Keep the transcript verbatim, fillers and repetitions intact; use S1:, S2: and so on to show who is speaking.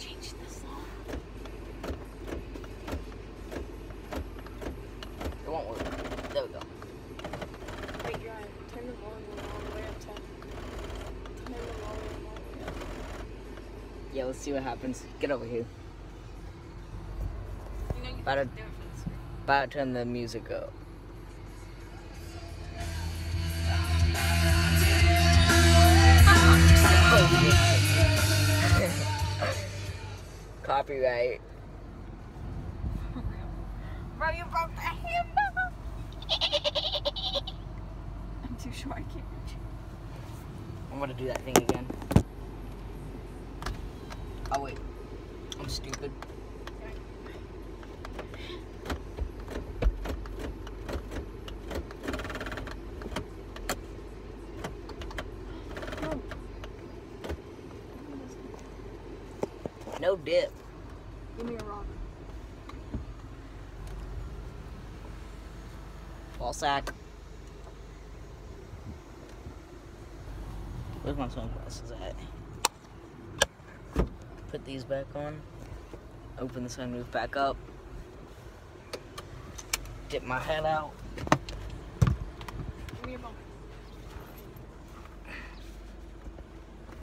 S1: Change the song.
S2: It won't work. There we go.
S1: Wait, you're on. Turn the volume all the way up to. Turn the volume all the way up.
S2: Yeah, let's see what happens. Get over here.
S1: You know you
S2: About
S1: have
S2: to-
S1: to do it for the screen.
S2: About to turn the music up. Copyright.
S1: Bro, you broke the handle. I'm too short. I can't reach.
S2: I'm gonna do that thing again. Oh wait, I'm stupid. No dip.
S1: Give me a rock.
S2: Ball sack. Where's my sunglasses at? Put these back on. Open the sunroof back up. Dip my head out.
S1: Give me a ball.